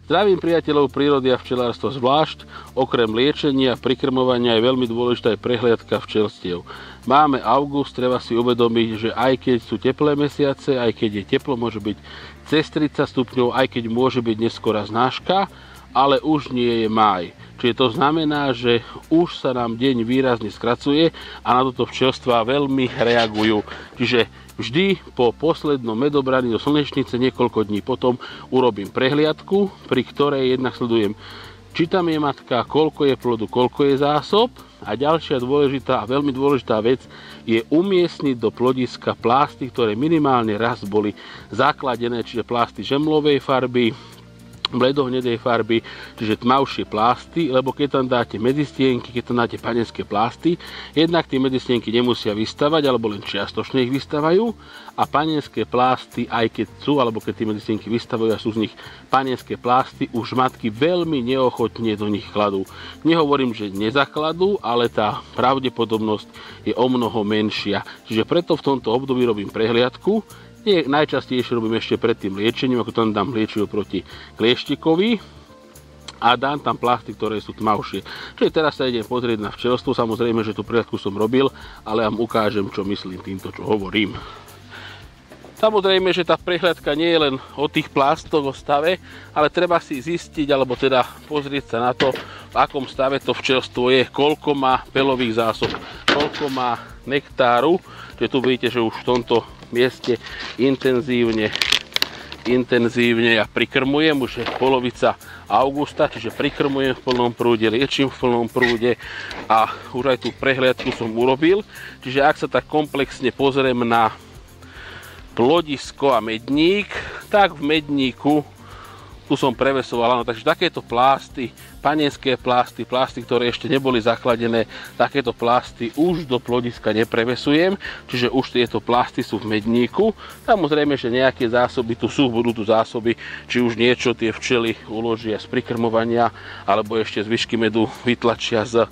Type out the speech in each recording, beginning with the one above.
Zdravím priateľov prírody a včelárstva zvlášť. Okrem liečenia a prikrmovania je veľmi dôležitá aj prehliadka včelstiev. Máme august, treba si uvedomiť, že aj keď sú teplé mesiace, aj keď je teplo, môže byť cez 30 stupňov, aj keď môže byť neskorá znáška, ale už nie je máj. Čiže to znamená, že už sa nám deň výrazne skracuje a na toto včelstvá veľmi reagujú. Čiže vždy po poslednom medobraní do slnečnice niekoľko dní potom urobím prehliadku, pri ktorej jednak sledujem, či tam je matka, koľko je plodu, koľko je zásob. A ďalšia dôležitá a veľmi dôležitá vec je umiestniť do plodiska plásty, ktoré minimálne raz boli zakladené, čiže plásty žemlovej farby, bledohnedej farby, čiže tmavšie plásty, lebo keď tam dáte medzistienky, keď tam dáte panenské plásty, jednak tie medzistienky nemusia vystavať, alebo len čiastočne ich vystavajú a panenské plásty, aj keď sú, alebo keď tie medzistienky vystavajú a sú z nich panenské plásty, už matky veľmi neochotne do nich kladú. Nehovorím, že nezakladú, ale tá pravdepodobnosť je o mnoho menšia. Čiže preto v tomto období robím prehliadku. Najčastejšie robím ešte pred tým liečením, ako tam dám liečivo proti klieštikovi a dám tam plásty, ktoré sú tmavšie. Čiže teraz sa idem pozrieť na včelstvo, samozrejme, že tú prehliadku som robil, ale vám ukážem, čo myslím týmto, čo hovorím. Samozrejme, že tá prehliadka nie je len o tých plástoch, o stave, ale treba si zistiť, alebo teda pozrieť sa na to, v akom stave to včelstvo je, koľko má pelových zásob, koľko má nektáru. Čiže tu vidíte, že už v tomto mieste intenzívne ja prikrmujem, už je polovica augusta, čiže prikrmujem v plnom prúde, liečím v plnom prúde a už aj tú prehliadku som urobil. Čiže ak sa tak komplexne pozriem na plodisko a medník, tak v medníku tu som prevesoval, áno, takže takéto plásty, panenské plásty, ktoré ešte neboli zakladené, takéto plásty už do plodiska neprevesujem, čiže už tieto plásty sú v medníku. Samozrejme, že nejaké zásoby tu sú, budú tu zásoby, či už niečo tie včely uložia z prikrmovania, alebo ešte zvyšky medu vytlačia z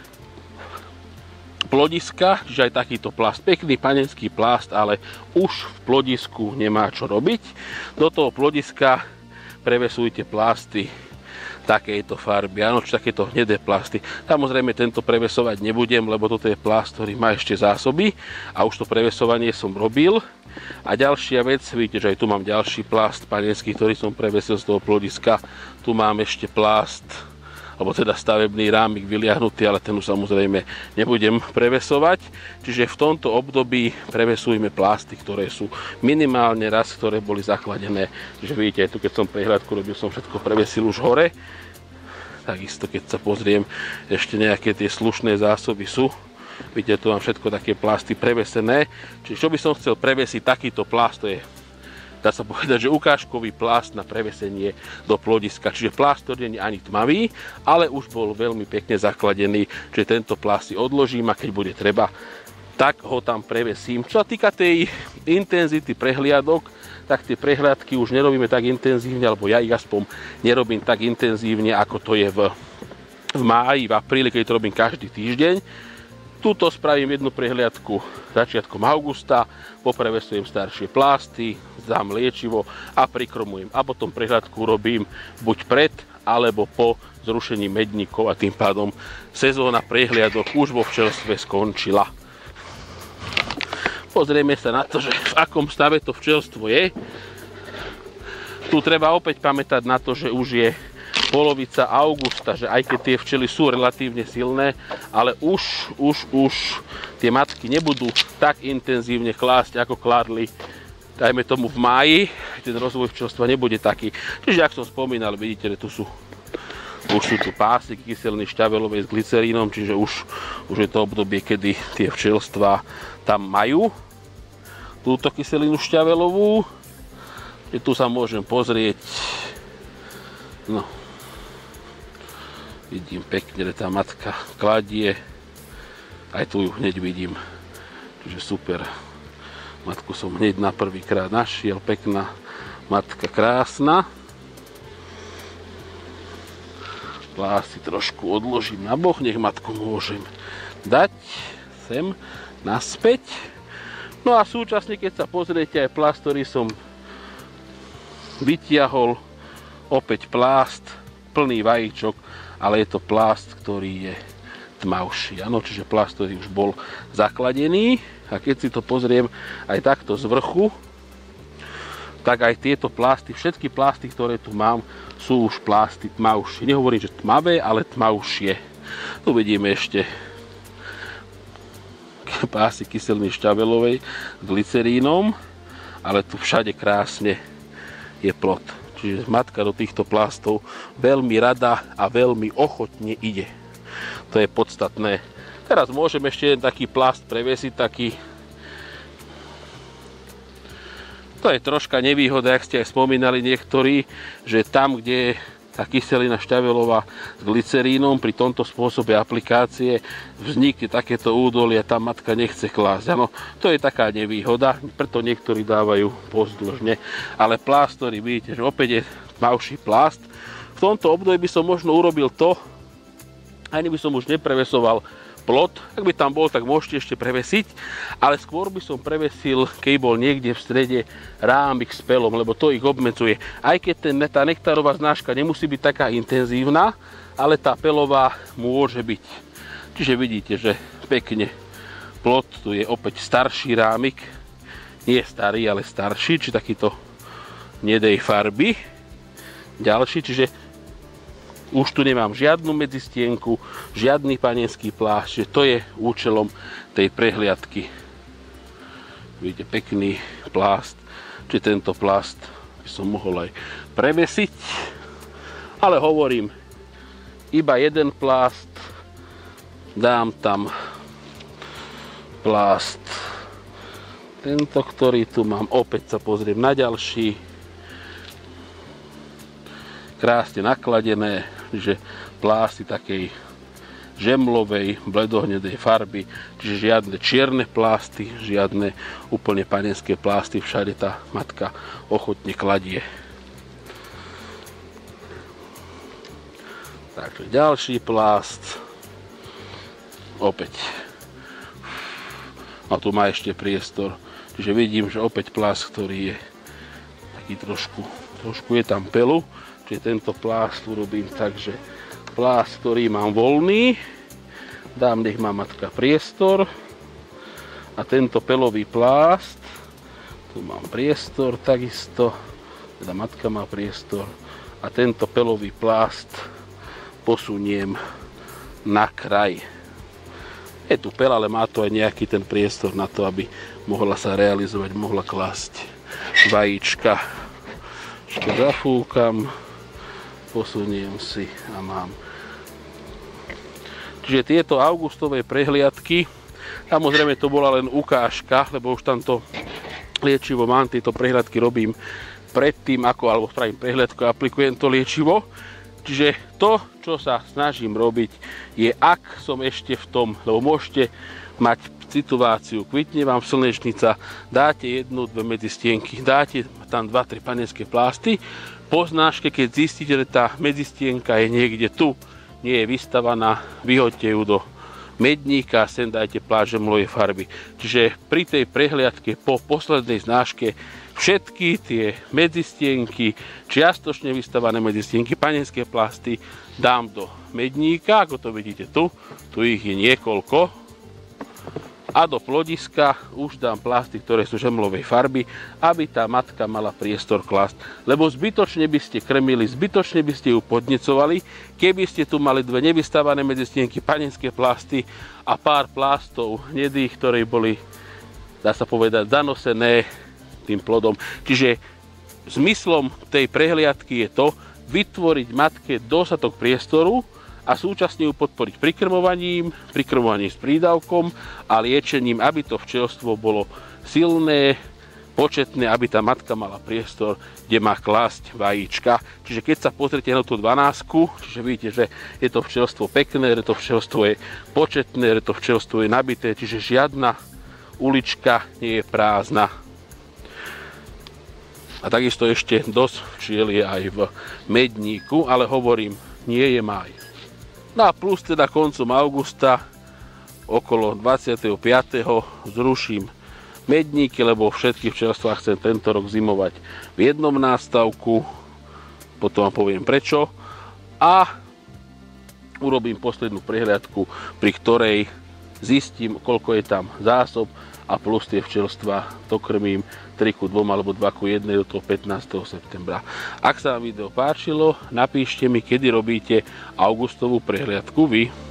plodiska, čiže aj takýto plast, pekný panenský plast, ale už v plodisku nemá čo robiť. Do toho plodiska prevesujte plásty takejto farby, áno, či takéto hnedé plásty. Samozrejme tento prevesovať nebudem, lebo toto je plast, ktorý má ešte zásoby a už to prevesovanie som robil. A ďalšia vec, vidíte, že aj tu mám ďalší plast panenský, ktorý som prevesil z toho plodiska. Tu mám ešte plast, alebo teda stavebný rámik vyliahnutý, ale ten už samozrejme nebudem prevesovať. Čiže v tomto období prevesujme plásty, ktoré sú minimálne raz, ktoré boli zakladené. Čiže vidíte, aj tu keď som prehliadku robil, som všetko prevesil už hore. Takisto keď sa pozriem, ešte nejaké tie slušné zásoby sú. Vidíte, tu mám všetko také plásty prevesené. Čiže čo by som chcel prevesiť, takýto plast, to je, dá sa povedať, že ukážkový plast na prevesenie do plodiska. Čiže plast, ktorý nie je ani tmavý, ale už bol veľmi pekne zakladený. Čiže tento plast si odložím a keď bude treba, tak ho tam prevesím. Čo sa týka tej intenzity prehliadok, tak tie prehliadky už nerobíme tak intenzívne, alebo ja ich aspoň nerobím tak intenzívne, ako to je v máji, v apríli, keď to robím každý týždeň. Tuto spravím jednu prehliadku začiatkom augusta, poprevesujem staršie plásty, dám liečivo a prikromujem. A potom prehliadku robím buď pred, alebo po zrušení medníkov a tým pádom sezóna prehliadok už vo včelstve skončila. Pozrieme sa na to, že v akom stave to včelstvo je. Tu treba opäť pamätať na to, že už je polovica augusta, že aj keď tie včely sú relatívne silné, ale už tie matky nebudú tak intenzívne klásť, ako kládli, dajme tomu v máji, ten rozvoj včelstva nebude taký. Čiže, ak som spomínal, vidíte, že tu sú tu pásiky kyseliny šťavelovej s glycerínom, čiže už je to obdobie, kedy tie včelstvá tam majú túto kyselinu šťavelovú. Tu sa môžem pozrieť, no, vidím pekne, že tá matka kladie. Aj tu ju hneď vidím. Čiže super. Matku som hneď na prvýkrát našiel. Pekná matka, krásna. Plásty trošku odložím na boh. Nech matku môžem dať sem naspäť. No a súčasne, keď sa pozriete, aj plast, ktorý som vytiahol Opäť plást plný vajíčok, ale je to plást, ktorý je tmavší. Áno, čiže plást, ktorý už bol zakladený. A keď si to pozriem aj takto z vrchu, tak aj tieto plásty, všetky plásty, ktoré tu mám, sú už plásty tmavšie. Nehovorím, že tmavé, ale tmavšie. Tu vidíme ešte pásy kyseliny šťabelovej s glycerínom, ale tu všade krásne je plod. Čiže matka do týchto plástov veľmi rada a veľmi ochotne ide. To je podstatné. Teraz môžem ešte jeden taký plást prevesiť, taký. To je troška nevýhoda, jak ste aj spomínali niektorí, že tam, kde je tá kyselina šťabelová s glycerínom, pri tomto spôsobe aplikácie vznikne takéto údolie, tá matka nechce klásť. Ano, to je taká nevýhoda, preto niektorí dávajú pozdĺžne. Ale plást, ktorý vidíte, že opäť je tmavší plást. V tomto období by som možno urobil to, ani by som už neprevesoval plot. Ak by tam bol, tak môžete ešte prevesiť, ale skôr by som prevesil, keď bol niekde v strede, rámik s pelom, lebo to ich obmedzuje. Aj keď tá nektárová znáška nemusí byť taká intenzívna, ale tá pelová môže byť. Čiže vidíte, že pekne plot, tu je opäť starší rámik, nie starý, ale starší, či takýto hnedej farby. Ďalší, čiže už tu nemám žiadnu medzistienku, žiadny panenský plášť, že to je účelom tej prehliadky. Vidíte, pekný plást, či tento plást by som mohol aj prevesiť, ale hovorím, iba jeden plást, dám tam plást, tento, ktorý tu mám, opäť sa pozriem na ďalší, krásne nakladené, že plásty takej žemlovej, bledohnedej farby, čiže žiadne čierne plásty, žiadne úplne panenské plásty, všade tá matka ochotne kladie. Takže ďalší plást, opäť. A tu má ešte priestor, čiže vidím, že opäť plást, ktorý je taký trošku je tam pelu. Čiže tento plást urobím tak, že plást, ktorý mám voľný, dám, nech má matka priestor. A tento pelový plást, tu mám priestor takisto, teda matka má priestor. A tento pelový plást posuniem na kraj. Je tu pel, ale má to aj nejaký ten priestor na to, aby mohla sa realizovať, mohla klásť vajíčka. Ešte zafúkam. Posuniem si a mám. Čiže tieto augustové prehliadky, samozrejme to bola len ukážka, lebo už tamto liečivo mám, tieto prehliadky robím predtým, alebo spravím prehliadku a aplikujem to liečivo. Čiže to, čo sa snažím robiť, je, ak som ešte v tom, lebo môžete mať situáciu, kvitne vám slnečnica, dáte 1-2 medzistienky, dáte tam 2-3 panenské plásty, po znáške, keď zistíte, že tá medzistienka je niekde tu, nie je vystavaná, vyhoďte ju do medníka a sem dajte plášť žemlovej farby. Čiže pri tej prehliadke po poslednej znáške všetky tie medzistienky, čiastočne vystavané medzistienky, panenské plásty dám do medníka, ako to vidíte tu ich je niekoľko. A do plodiska už dám plásty, ktoré sú žemlovej farby, aby tá matka mala priestor klásť. Lebo zbytočne by ste krmili, zbytočne by ste ju podnecovali, keby ste tu mali 2 nevystavané medzistienky, panenské plásty a pár plástov hnedých, ktoré boli, dá sa povedať, zanosené tým plodom. Čiže zmyslom tej prehliadky je to, vytvoriť matke dostatok priestoru a súčasne ju podporiť prikrmovaním s prídavkom a liečením, aby to včelstvo bolo silné, početné, aby tá matka mala priestor, kde má klásť vajíčka. Čiže keď sa pozrite na tú 12, čiže vidíte, že je to včelstvo pekné, že to včelstvo je početné, že to včelstvo je nabité, čiže žiadna ulička nie je prázdna. A takisto ešte dosť včiel je aj v medníku, ale hovorím, nie je máj. No a plus teda koncom augusta, okolo 25. zruším medníky, lebo všetky včelstvá chcem tento rok zimovať v jednom nástavku. potom vám poviem prečo a urobím poslednú prehliadku, pri ktorej zistím, koľko je tam zásob a plus tie včelstvá dokrmím 3:2 alebo 2:1 do toho 15. septembra. Ak sa vám video páčilo, napíšte mi, kedy robíte augustovú prehliadku vy.